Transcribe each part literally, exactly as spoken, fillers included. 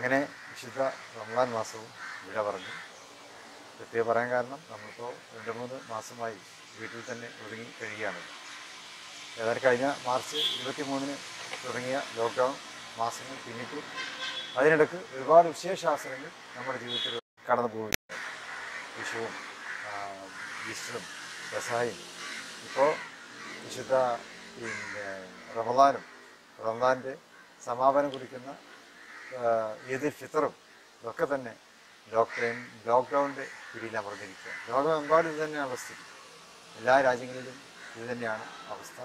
അങ്ങനെ വിശുദ്ധ റമദാൻ മാസവും വിട പറഞ്ഞു. പ്രത്യേകം പറയാൻ കാരണം നമ്മളിപ്പോൾ രണ്ട് മൂന്ന് മാസമായി വീട്ടിൽ തന്നെ ഒതുങ്ങി കഴിയുകയാണ്. ഏതായാലും കഴിഞ്ഞ മാർച്ച് ഇരുപത്തി മൂന്നിന് തുടങ്ങിയ ലോക്ക്ഡൗൺ മാസങ്ങൾ പിന്നിട്ടു. അതിനിടയ്ക്ക് ഒരുപാട് വിശേഷാവസരങ്ങൾ നമ്മുടെ ജീവിതത്തിൽ കടന്നു പോവുകയാണ്. വിഷുവും ഈസ്റ്ററും പെസഹയും ഇപ്പോൾ വിശുദ്ധ പിന്നെ റമദാനും റമദാൻ്റെ സമാപനം കുറിക്കുന്ന ഈദുൽ ഫിത്തറും ഇതൊക്കെ തന്നെ ലോക്ക്ഡൗൺ ലോക്ക്ഡൗണിൻ്റെ പിടിയിൽ അമർന്നിരിക്കുക. ലോകമെമ്പാടും ഇത് തന്നെയാണ് സ്ഥിതി. എല്ലാ രാജ്യങ്ങളിലും ഇത് തന്നെയാണ് അവസ്ഥ.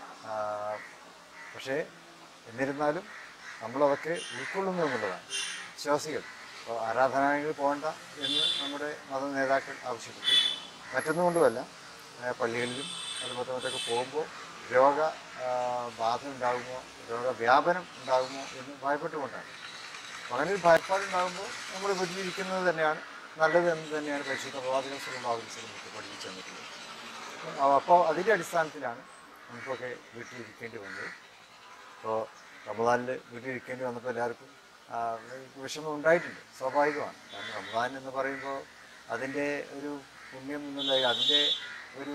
പക്ഷേ എന്നിരുന്നാലും നമ്മളതൊക്കെ ഉൾക്കൊള്ളുന്നു എന്നുള്ളതാണ്. വിശ്വാസികൾ ഇപ്പോൾ ആരാധനാലയങ്ങളിൽ പോകണ്ട എന്ന് നമ്മുടെ മത നേതാക്കൾ ആവശ്യപ്പെട്ടു. മറ്റൊന്നുകൊണ്ടുമല്ല, പള്ളികളിലും അതുപോലെ മറ്റൊക്കെ പോകുമ്പോൾ രോഗ ബാധ ഉണ്ടാകുമോ, രോഗവ്യാപനം ഉണ്ടാകുമോ എന്ന് ഭയപ്പെട്ടുകൊണ്ടാണ്. അങ്ങനെ ഒരു ഭയപ്പാടുണ്ടാകുമ്പോൾ നമ്മൾ വീട്ടിലിരിക്കുന്നത് തന്നെയാണ് നല്ലത് എന്ന് തന്നെയാണ് പരിശുദ്ധ പ്രവാചകൻ സ്വല്ലല്ലാഹു അലൈഹി വസല്ലം നമുക്ക് പഠിപ്പിച്ചു തന്നിട്ടുള്ളത്. അപ്പോൾ അതിൻ്റെ അടിസ്ഥാനത്തിലാണ് നമുക്കൊക്കെ വീട്ടിലിരിക്കേണ്ടി വന്നത്. ഇപ്പോൾ റമദാനിൽ വീട്ടിലിരിക്കേണ്ടി വന്നപ്പോൾ എല്ലാവർക്കും വിഷമം ഉണ്ടായിട്ടുണ്ട്, സ്വാഭാവികമാണ്. കാരണം റമദാൻ എന്ന് പറയുമ്പോൾ അതിൻ്റെ ഒരു പുണ്യം എന്നുള്ള അതിൻ്റെ ഒരു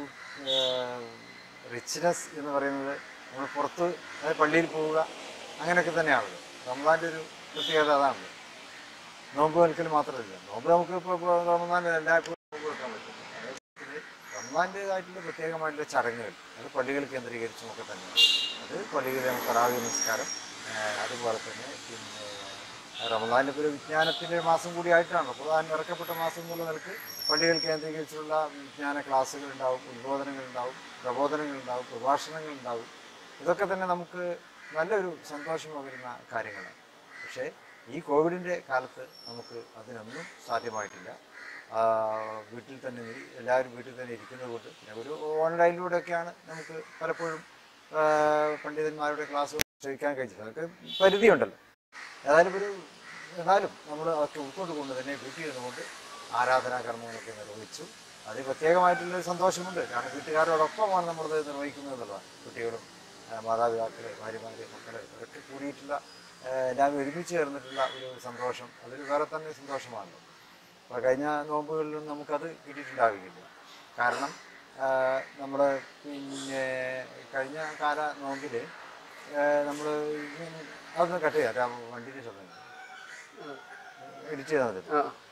റിച്ച്നെസ് എന്ന് പറയുന്നത് നമ്മൾ പുറത്ത് അതായത് പള്ളിയിൽ പോവുക അങ്ങനെയൊക്കെ തന്നെയാണല്ലോ. റമദാൻ്റെ ഒരു പ്രത്യേകത അതാണ്. നോമ്പ് വെൽക്കൽ മാത്രമല്ല, നോമ്പ് നമുക്ക് ഇപ്പോൾ റമദാൻ എല്ലാവർക്കും നോമ്പ് വെക്കാൻ പറ്റും. അതേപോലെ റമദാൻ്റേതായിട്ടുള്ള പ്രത്യേകമായിട്ടുള്ള ചടങ്ങുകൾ അത് പള്ളികൾ കേന്ദ്രീകരിച്ചുമൊക്കെ തന്നെയാണ്. അത് പള്ളികളിലെ തറാവീഹ് നമസ്കാരം, അതുപോലെ തന്നെ പിന്നെ റമദാനിൻ്റെ ഒരു വിജ്ഞാനത്തിൻ്റെ മാസം കൂടിയായിട്ടാണ്. ഖുർആൻ ഇറക്കപ്പെട്ട മാസം എന്നുള്ള നിലക്ക് പള്ളികൾ കേന്ദ്രീകരിച്ചുള്ള വിജ്ഞാന ക്ലാസ്സുകൾ ഉണ്ടാവും, ഉദ്ബോധനങ്ങൾ ഉണ്ടാവും, പ്രബോധനങ്ങൾ ഉണ്ടാവും, പ്രഭാഷണങ്ങൾ ഉണ്ടാവും. ഇതൊക്കെ തന്നെ നമുക്ക് നല്ലൊരു സന്തോഷം പകരുന്ന കാര്യങ്ങളാണ്. പക്ഷേ ഈ കോവിഡിൻ്റെ കാലത്ത് നമുക്ക് അതിനൊന്നും സാധ്യമായിട്ടില്ല. വീട്ടിൽ തന്നെ എല്ലാവരും വീട്ടിൽ തന്നെ ഇരിക്കുന്നത് കൊണ്ട് പിന്നെ ഒരു ഓൺലൈനിലൂടെയൊക്കെയാണ് നമുക്ക് പലപ്പോഴും പണ്ഡിതന്മാരുടെ ക്ലാസ് ശ്രമിക്കാൻ കഴിച്ചത്. അതൊക്കെ പരിധിയുണ്ടല്ലോ. ഏതായാലും ഒരു എന്നാലും നമ്മൾ അതൊക്കെ ഉൾക്കൊണ്ടുകൊണ്ട് തന്നെ വീട്ടിൽ ഇരുന്നുകൊണ്ട് ആരാധനാകർമ്മങ്ങളൊക്കെ നിർവഹിച്ചു. അതിൽ പ്രത്യേകമായിട്ടുള്ളൊരു സന്തോഷമുണ്ട്. കാരണം വീട്ടുകാരോടൊപ്പമാണ് നമ്മളത് നിർവഹിക്കുന്നത് എന്നുള്ളതാണ്. കുട്ടികളും മാതാപിതാക്കൾ, ഭാര്യമാർ, മക്കൾ ഇവരൊക്കെ കൂടിയിട്ടുള്ള എല്ലാവരും ഒരുമിച്ച് ചേർന്നിട്ടുള്ള ഒരു സന്തോഷം അതൊരു വേറെ തന്നെ സന്തോഷമാണല്ലോ. അപ്പോൾ കഴിഞ്ഞ നോമ്പുകളിലും നമുക്കത് കിട്ടിയിട്ടുണ്ടാവുകയില്ല. കാരണം നമ്മൾ പിന്നെ കഴിഞ്ഞ കാല നോമ്പിൽ നമ്മൾ അതൊന്ന് കട്ട് ചെയ്യാം. വണ്ടിൻ്റെ ശബ്ദം എഡിറ്റ് ചെയ്താൽ മതി.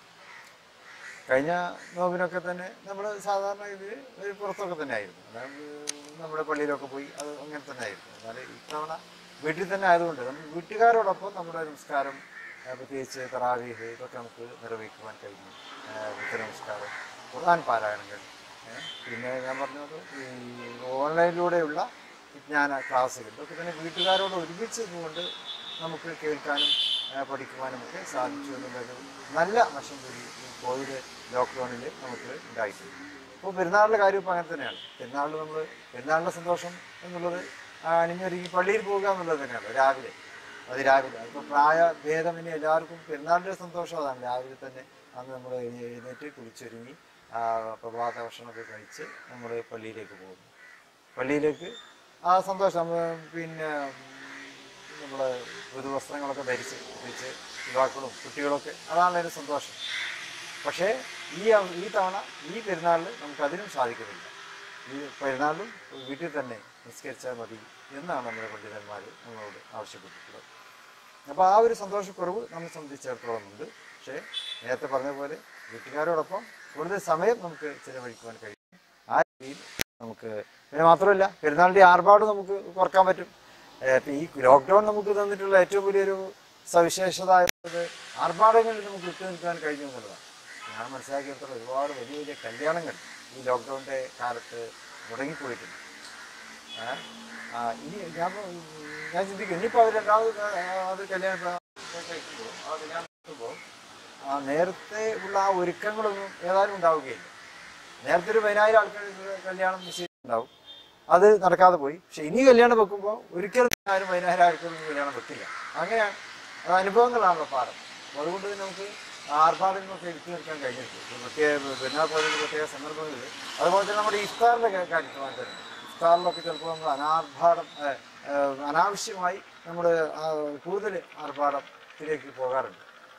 കഴിഞ്ഞ നോമ്പിനൊക്കെ തന്നെ നമ്മൾ സാധാരണ ഇത് ഒരു പുറത്തൊക്കെ തന്നെ ആയിരുന്നു. അതായത് നമ്മുടെ പള്ളിയിലൊക്കെ പോയി അത് അങ്ങനെ തന്നെ ആയിരുന്നു. എന്നാൽ ഇത്തവണ വീട്ടിൽ തന്നെ ആയതുകൊണ്ട് നമ്മൾ വീട്ടുകാരോടൊപ്പം നമ്മുടെ നമസ്കാരം, പ്രത്യേകിച്ച് തറാവീഹ് ഇതൊക്കെ നമുക്ക് നിർവഹിക്കുവാൻ കഴിഞ്ഞു. വിത്തർ നമസ്കാരം, ഖുർആൻ പാരായണങ്ങൾ, പിന്നെ ഞാൻ പറഞ്ഞത് ഈ ഓൺലൈനിലൂടെയുള്ള വിജ്ഞാന ക്ലാസ്സുകൾ ഇതൊക്കെ തന്നെ വീട്ടുകാരോട് ഒരുമിച്ച് നിന്നുകൊണ്ട് നമുക്ക് കേൾക്കാനും പഠിക്കുവാനും ഒക്കെ സാധിച്ചു എന്നുള്ളൊരു നല്ല വശം കൂടി ഈ കോവിഡ് ലോക്ക്ഡൗണിൽ നമുക്ക് ഉണ്ടായിട്ടുണ്ട്. ഇപ്പോൾ പെരുന്നാളിൻ്റെ കാര്യം ഇപ്പോൾ അങ്ങനെ തന്നെയാണ്. പെരുന്നാളിൽ നമ്മൾ പെരുന്നാളിൻ്റെ സന്തോഷം എന്നുള്ളത് അണിഞ്ഞൊരുങ്ങി പള്ളിയിൽ പോകുക എന്നുള്ളത് തന്നെയാണ്. രാവിലെ അത് രാവിലെ അതിപ്പോൾ പ്രായഭേദം ഇനി എല്ലാവർക്കും പെരുന്നാളിൻ്റെ സന്തോഷം അതാണ്. രാവിലെ തന്നെ അന്ന് നമ്മൾ എഴുന്നേറ്റ് കുളിച്ചൊരുങ്ങി പ്രഭാത ഭക്ഷണമൊക്കെ കഴിച്ച് നമ്മൾ പള്ളിയിലേക്ക് പോകുന്നു. പള്ളിയിലേക്ക് ആ സന്തോഷം പിന്നെ നമ്മൾ പുതുവസ്ത്രങ്ങളൊക്കെ ധരിച്ച് പ്രത്യേകിച്ച് യുവാക്കളും കുട്ടികളൊക്കെ അതാണ് അതിൻ്റെ സന്തോഷം. പക്ഷേ ഈ ഈ തവണ ഈ പെരുന്നാളിൽ നമുക്കതിനും സാധിക്കുന്നില്ല. ഈ പെരുന്നാളിലും വീട്ടിൽ തന്നെ നിസ്കരിച്ചാൽ മതി എന്നാണ് നമ്മുടെ പണ്ഡിതന്മാർ നമ്മളോട് ആവശ്യപ്പെട്ടിട്ടുള്ളത്. അപ്പോൾ ആ ഒരു സന്തോഷക്കുറവ് നമ്മെ സംബന്ധിച്ചിടത്തോളം ഉണ്ട്. പക്ഷേ നേരത്തെ പറഞ്ഞ പോലെ വീട്ടുകാരോടൊപ്പം കൂടുതൽ സമയം നമുക്ക് ചിലവഴിക്കുവാൻ കഴിയും. ആ രീതിയിൽ നമുക്ക് പിന്നെ മാത്രമല്ല പെരുന്നാളിൻ്റെ ആർഭാട് നമുക്ക് കുറക്കാൻ പറ്റും. ഇപ്പം ഈ ലോക്ക്ഡൗൺ നമുക്ക് തന്നിട്ടുള്ള ഏറ്റവും വലിയൊരു സവിശേഷത ആർഭാടങ്ങളിൽ നമുക്ക് വിട്ടു നിൽക്കാൻ കഴിഞ്ഞു എന്നുള്ളതാണ്. ഞാൻ മനസ്സിലാക്കിയെടുത്തോളം ഒരുപാട് വലിയ വലിയ കല്യാണങ്ങൾ ഈ ലോക്ക്ഡൗണിൻ്റെ കാലത്ത് മുടങ്ങിപ്പോയിട്ടുണ്ട്. ഇനി ഞാൻ ഞാൻ ചിന്തിക്കും ഇനിയിപ്പോൾ അവർ രണ്ടാമത് അത് കല്യാണം കഴിക്കുമ്പോൾ ആ കല്യാണം നടത്തുമ്പോൾ ആ നേരത്തെ ഉള്ള ആ ഒരുക്കങ്ങളൊന്നും ഏതായാലും ഉണ്ടാവുകയില്ല. നേരത്തെ ഒരു പതിനായിരം ആൾക്കാർ കല്യാണം നിശ്ചയിച്ചിട്ടുണ്ടാവും, അത് നടക്കാതെ പോയി. പക്ഷെ ഇനി കല്യാണം വെക്കുമ്പോൾ ഒരിക്കലും ആരും പതിനായിരം ആൾക്കൊന്നും കല്യാണം വെക്കില്ല. അങ്ങനെയാണ്, അത് അനുഭവങ്ങളാണല്ലോ പാഠം. അപ്പോൾ അതുകൊണ്ട് തന്നെ നമുക്ക് ആർഭാടങ്ങളൊക്കെ എടുത്തു നിൽക്കാൻ കഴിഞ്ഞിട്ടുണ്ട്. പ്രത്യേക പെരുന്നാൾ പോലുള്ള പ്രത്യേക സന്ദർഭങ്ങളിൽ. അതുപോലെ തന്നെ നമ്മുടെ ഇഫ്താറിൻ്റെ കാര്യത്തിൽ തന്നെ ഇഫ്താറിലൊക്കെ ചിലപ്പോൾ നമ്മൾ അനാർഭാടം അനാവശ്യമായി നമ്മൾ കൂടുതൽ ആർഭാടത്തിലേക്ക് പോകാറുണ്ട്.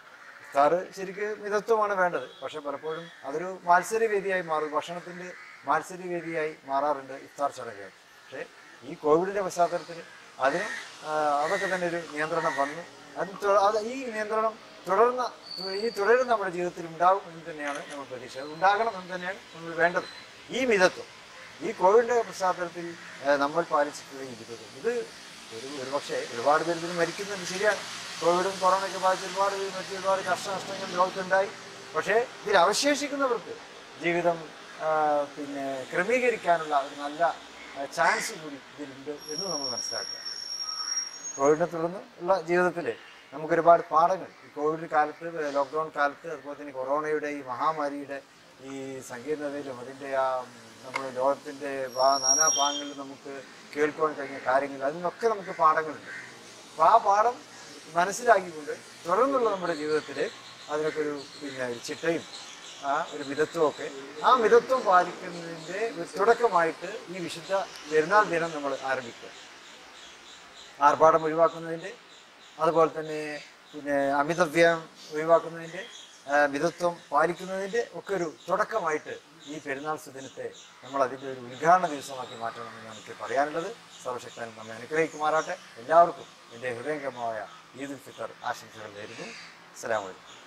ഇഫ്താർ ശരിക്കും മിതത്വമാണ് വേണ്ടത്. പക്ഷെ പലപ്പോഴും അതൊരു മാത്സര്യവേദിയായി മാറും, ഭക്ഷണത്തിൻ്റെ മാത്സര്യവേദിയായി മാറാറുണ്ട് ഇഫ്താർ ചടങ്ങുകൾ. പക്ഷേ ഈ കോവിഡിൻ്റെ പശ്ചാത്തലത്തിൽ അതിന് അതൊക്കെ തന്നെ ഒരു നിയന്ത്രണം വന്നു. അത് അത് ഈ നിയന്ത്രണം തുടർന്ന ഈ തുടരും നമ്മുടെ ജീവിതത്തിൽ ഉണ്ടാകും എന്ന് തന്നെയാണ് നമ്മൾ പ്രതീക്ഷ. ഉണ്ടാകണം എന്ന് തന്നെയാണ് നമ്മൾ വേണ്ടത്. ഈ മിതത്വം ഈ കോവിഡിൻ്റെ പശ്ചാത്തലത്തിൽ നമ്മൾ പാലിച്ചിട്ടുള്ള ഈ മിതത്വം ഇത് ഒരു ഒരുപക്ഷെ ഒരുപാട് പേര് ഇതിന് മരിക്കുന്നുണ്ട്, ശരിയാണ്. കോവിഡും കൊറോണയൊക്കെ ബാധിച്ച് ഒരുപാട് പേര് മറ്റു ഒരുപാട് കഷ്ടനഷ്ടങ്ങൾ ലോകത്തുണ്ടായി. പക്ഷേ ഇതിൽ അവശേഷിക്കുന്നവർക്ക് ജീവിതം പിന്നെ ക്രമീകരിക്കാനുള്ള ഒരു നല്ല ചാൻസ് കൂടി ഇതിലുണ്ട് എന്ന് നമ്മൾ മനസ്സിലാക്കുക. കോവിഡിനെ തുടർന്ന് ഉള്ള ജീവിതത്തിൽ നമുക്കൊരുപാട് പാഠങ്ങൾ ഈ കോവിഡ് കാലത്ത്, ലോക്ക്ഡൗൺ കാലത്ത്, അതുപോലെ തന്നെ കൊറോണയുടെ ഈ മഹാമാരിയുടെ ഈ സങ്കീർണതയിലും അതിൻ്റെ ആ നമ്മുടെ ലോകത്തിൻ്റെ നാനാ ഭാഗങ്ങളിൽ നമുക്ക് കേൾക്കുവാൻ കഴിഞ്ഞ കാര്യങ്ങൾ, അതിനൊക്കെ നമുക്ക് പാഠങ്ങളുണ്ട്. അപ്പോൾ ആ പാഠം മനസ്സിലാക്കിക്കൊണ്ട് തുടർന്നുള്ള നമ്മുടെ ജീവിതത്തിൽ അതിനൊക്കെ ഒരു പിന്നെ ഒരു ചിട്ടയും ആ ഒരു മിതത്വമൊക്കെ ആ മിതത്വം പാലിക്കുന്നതിൻ്റെ ഒരു തുടക്കമായിട്ട് ഈ വിശുദ്ധ പെരുന്നാൾ ദിനം നമ്മൾ ആരംഭിക്കുക. ആർഭാടം ഒഴിവാക്കുന്നതിൻ്റെ, അതുപോലെ തന്നെ പിന്നെ അമിതവ്യയം ഒഴിവാക്കുന്നതിൻ്റെ, മിതത്വം പാലിക്കുന്നതിൻ്റെ ഒക്കെ ഒരു തുടക്കമായിട്ട് ഈ പെരുന്നാൾ സുദിനത്തെ നമ്മൾ അതിൻ്റെ ഒരു ഉദ്ഘാടന ദിവസമാക്കി മാറ്റണമെന്ന് നമുക്ക് പറയാനുള്ളത്. സർവശക്തനും നമ്മെ അനുഗ്രഹിക്കുമാറാട്ടെ. എല്ലാവർക്കും എൻ്റെ ഹൃദയംഗമമായ ഈദുൽ ഫിത്തർ ആശംസകൾ നേരുന്നു. അസ്സലാമു അലൈക്കും.